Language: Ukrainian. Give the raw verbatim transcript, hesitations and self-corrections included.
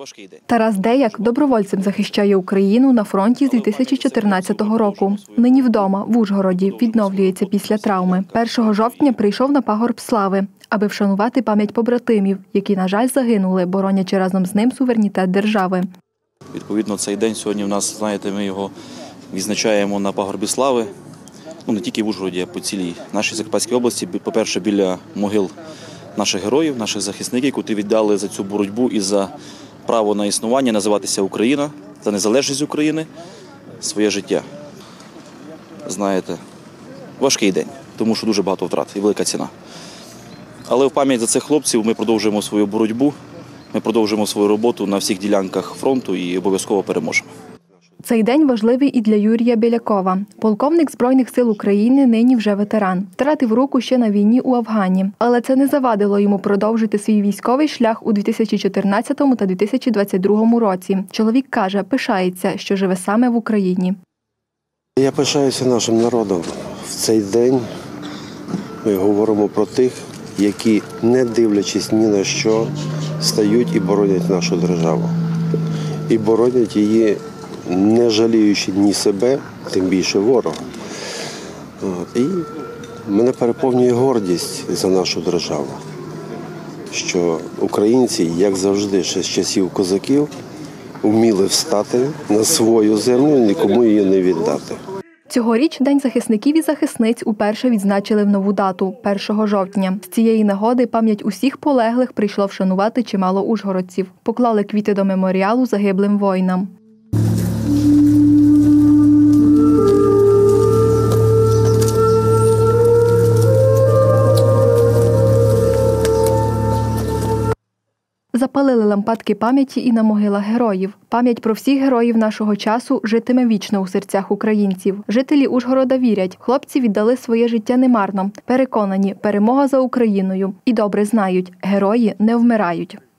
Важкий день. Тарас Деяк добровольцем захищає Україну на фронті з дві тисячі чотирнадцятого року. Нині вдома, в Ужгороді, відновлюється після травми. першого жовтня прийшов на пагорб слави, аби вшанувати пам'ять побратимів, які, на жаль, загинули, боронячи разом з ним суверенітет держави. Відповідно, цей день сьогодні в нас, знаєте, ми його відзначаємо на пагорбі слави. Ну, не тільки в Ужгороді, а по цілій нашій Закарпатській області. По-перше, біля могил наших героїв, наших захисників, які віддали за цю боротьбу і за право на існування, називатися Україна, за незалежність України, своє життя. Знаєте, важкий день, тому що дуже багато втрат і велика ціна. Але в пам'ять за цих хлопців ми продовжуємо свою боротьбу, ми продовжуємо свою роботу на всіх ділянках фронту і обов'язково переможемо. Цей день важливий і для Юрія Білякова. Полковник Збройних сил України нині вже ветеран. Втратив руку ще на війні у Афгані. Але це не завадило йому продовжити свій військовий шлях у дві тисячі чотирнадцятому та дві тисячі двадцять другому році. Чоловік каже, пишається, що живе саме в Україні. Я пишаюся нашим народом. В цей день ми говоримо про тих, які, не дивлячись ні на що, стають і боронять нашу державу. І боронять її, не жаліючи ні себе, тим більше ворога. І мене переповнює гордість за нашу державу, що українці, як завжди, ще з часів козаків, вміли встати на свою землю і нікому її не віддати. Цьогоріч День захисників і захисниць уперше відзначили в нову дату – першого жовтня. З цієї нагоди пам'ять усіх полеглих прийшло вшанувати чимало ужгородців. Поклали квіти до меморіалу загиблим воїнам. Запалили лампадки пам'яті і на могилах героїв. Пам'ять про всіх героїв нашого часу житиме вічно у серцях українців. Жителі Ужгорода вірять, хлопці віддали своє життя немарно. Переконані, перемога за Україною. І добре знають, герої не вмирають.